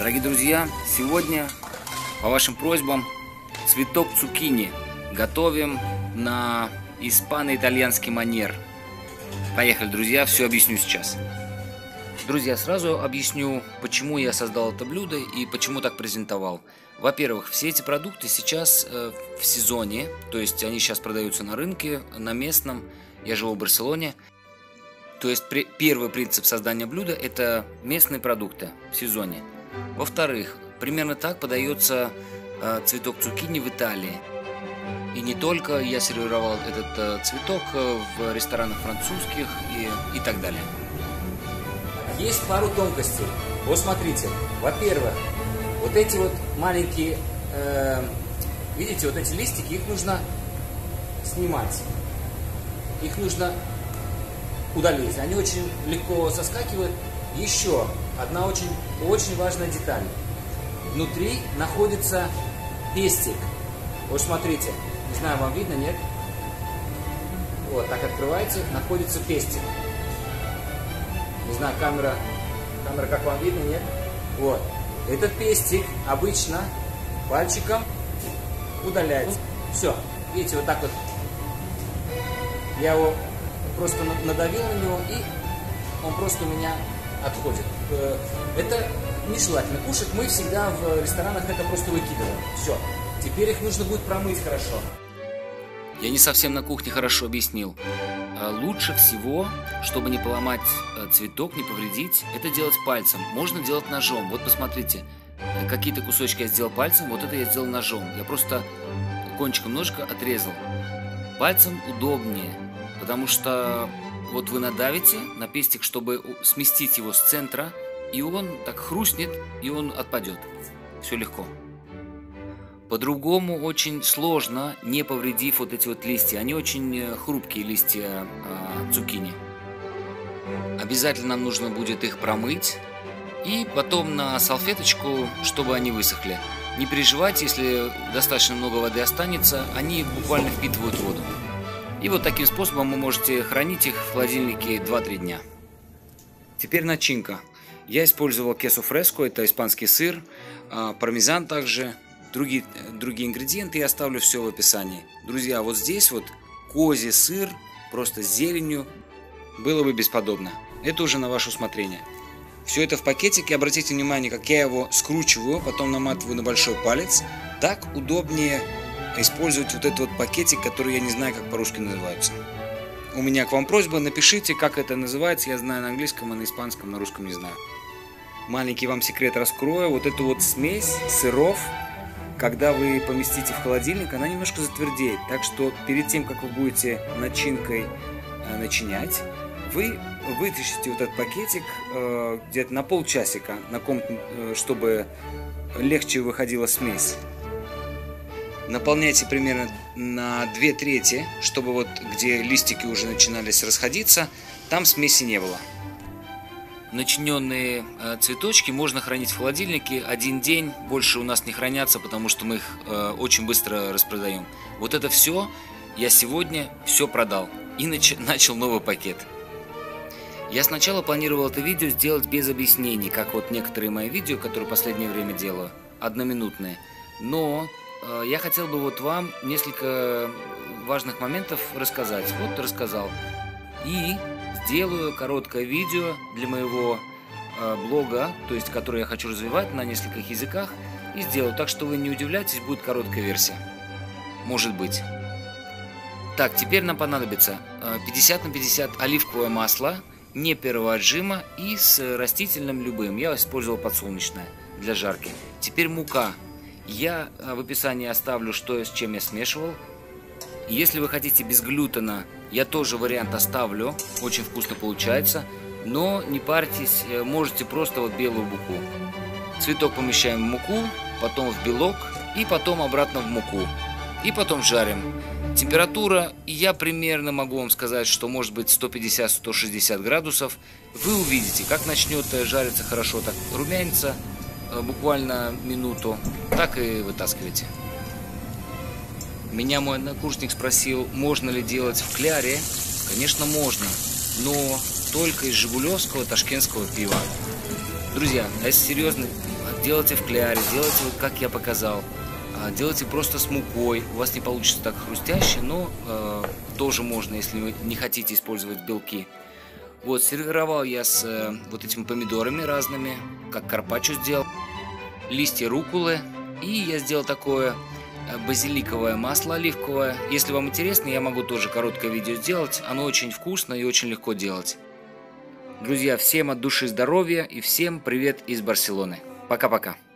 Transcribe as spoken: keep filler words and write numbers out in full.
Дорогие друзья, сегодня по вашим просьбам цветок цукини готовим на испано-итальянский манер. Поехали, друзья, все объясню сейчас. Друзья, сразу объясню, почему я создал это блюдо и почему так презентовал. Во-первых, все эти продукты сейчас э, в сезоне, то есть они сейчас продаются на рынке, на местном. Я живу в Барселоне. То есть при, первый принцип создания блюда – это местные продукты в сезоне. Во-вторых, примерно так подается э, цветок цукини в Италии. И не только, я сервировал этот э, цветок в ресторанах французских и, и так далее. Есть пару тонкостей. Вот смотрите, во-первых, вот эти вот маленькие, э, видите, вот эти листики, их нужно снимать. Их нужно удалить. Они очень легко соскакивают. Еще одна очень, очень важная деталь. Внутри находится пестик. Вот смотрите, не знаю, вам видно, нет? Вот, так открываете, находится пестик. Не знаю, камера, камера как вам видно, нет? Вот. Этот пестик обычно пальчиком удаляется. Все. Видите, вот так вот. Я его просто надавил на него, и он просто у меня отходит. Это нежелательно. Кушать мы всегда в ресторанах это просто выкидываем. Все. Теперь их нужно будет промыть хорошо. Я не совсем на кухне хорошо объяснил. Лучше всего, чтобы не поломать цветок, не повредить, это делать пальцем. Можно делать ножом. Вот посмотрите, какие-то кусочки я сделал пальцем, вот это я сделал ножом. Я просто кончиком ножика отрезал. Пальцем удобнее, потому что вот вы надавите на пестик, чтобы сместить его с центра, и он так хрустнет, и он отпадет. Все легко. По-другому очень сложно, не повредив вот эти вот листья. Они очень хрупкие, листья э, цукини. Обязательно нам нужно будет их промыть. И потом на салфеточку, чтобы они высохли. Не переживайте, если достаточно много воды останется, они буквально впитывают воду. И вот таким способом вы можете хранить их в холодильнике два-три дня. Теперь начинка. Я использовал queso fresco, это испанский сыр, э, пармезан также. Другие, другие ингредиенты я оставлю все в описании. Друзья, вот здесь вот козий сыр, просто с зеленью, было бы бесподобно. Это уже на ваше усмотрение. Все это в пакетике. Обратите внимание, как я его скручиваю, потом наматываю на большой палец. Так удобнее использовать вот этот вот пакетик, который я не знаю, как по-русски называется. У меня к вам просьба, напишите, как это называется. Я знаю на английском, а на испанском, на русском не знаю. Маленький вам секрет раскрою. Вот эту вот смесь сыров, когда вы поместите в холодильник, она немножко затвердеет. Так что перед тем, как вы будете начинкой э, начинять, вы вытащите вот этот пакетик э, где-то на полчасика, на ком, э, чтобы легче выходила смесь. Наполняйте примерно на две трети, чтобы вот где листики уже начинались расходиться, там смеси не было. Начиненные э, цветочки можно хранить в холодильнике один день, больше у нас не хранятся, потому что мы их э, очень быстро распродаем. Вот это все я сегодня все продал и нач начал новый пакет. Я сначала планировал это видео сделать без объяснений, как вот некоторые мои видео, которые в последнее время делаю, одноминутные. Но э, я хотел бы вот вам несколько важных моментов рассказать. Вот рассказал. И сделаю короткое видео для моего э, блога, то есть который я хочу развивать на нескольких языках, и сделаю. Так что вы не удивляйтесь, будет короткая версия. Может быть. Так, теперь нам понадобится э, пятьдесят на пятьдесят оливковое масло, не первого отжима и с растительным любым. Я использовал подсолнечное для жарки. Теперь мука. Я э, в описании оставлю, что с чем я смешивал. Если вы хотите без глютена, я тоже вариант оставлю, очень вкусно получается, но не парьтесь, можете просто вот белую муку. Цветок помещаем в муку, потом в белок и потом обратно в муку. И потом жарим. Температура, я примерно могу вам сказать, что может быть сто пятьдесят — сто шестьдесят градусов. Вы увидите, как начнет жариться хорошо, так румянится буквально минуту, так и вытаскивайте. Меня мой однокурсник спросил, можно ли делать в кляре. Конечно, можно, но только из жигулевского ташкентского пива. Друзья, а если серьезно, делайте в кляре, делайте вот как я показал. Делайте просто с мукой. У вас не получится так хрустяще, но э, тоже можно, если вы не хотите использовать белки. Вот, сервировал я с э, вот этими помидорами разными, как карпаччо сделал. Листья рукколы. И я сделал такое базиликовое масло оливковое. Если вам интересно, я могу тоже короткое видео сделать. Оно очень вкусно и очень легко делать. Друзья, всем от души здоровья и всем привет из Барселоны. Пока-пока.